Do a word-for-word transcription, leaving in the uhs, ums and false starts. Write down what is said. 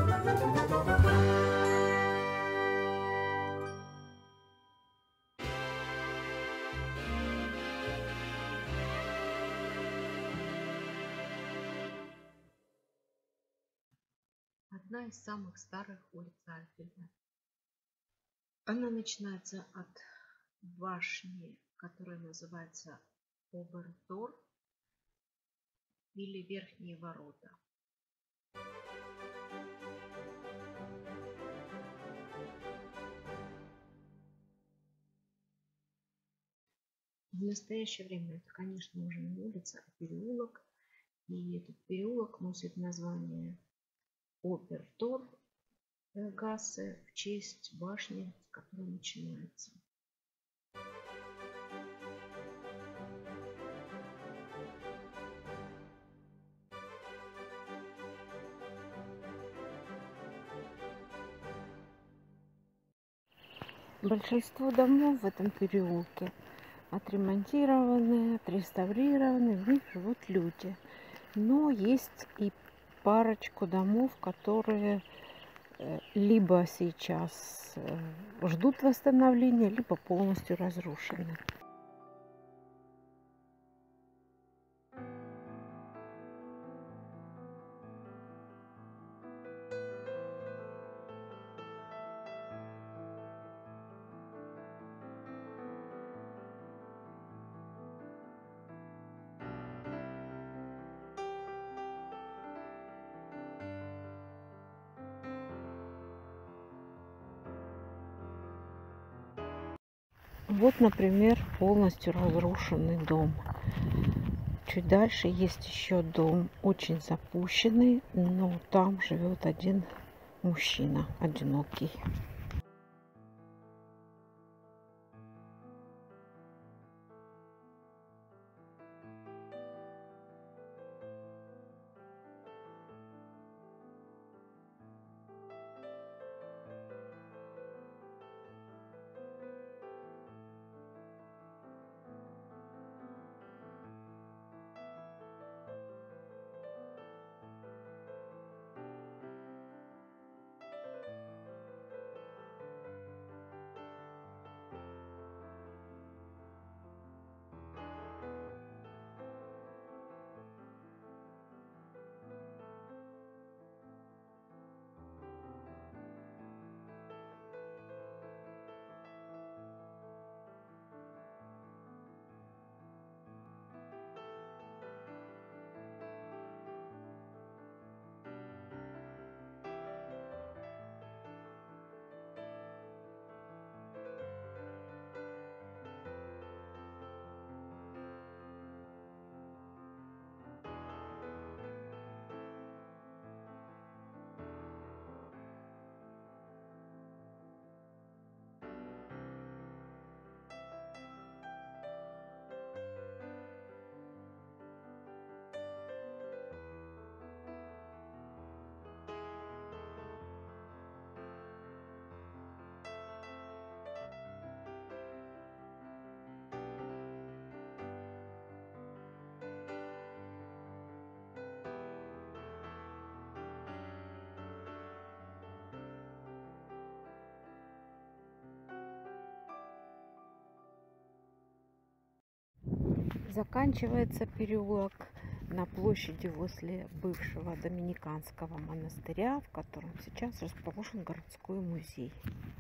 Одна из самых старых улиц Альфеда. Она начинается от башни, которая называется Обертор или Верхние ворота. В настоящее время это, конечно, уже не улица, а переулок. И этот переулок носит название Обертор Гассе в честь башни, с которой начинается. Большинство домов в этом переулке отремонтированы, отреставрированы, в них живут люди. Но есть и парочку домов, которые либо сейчас ждут восстановления, либо полностью разрушены. Вот, например, полностью разрушенный дом. Чуть дальше есть еще дом, очень запущенный, но там живет один мужчина, одинокий. Заканчивается переулок на площади возле бывшего доминиканского монастыря, в котором сейчас расположен городской музей.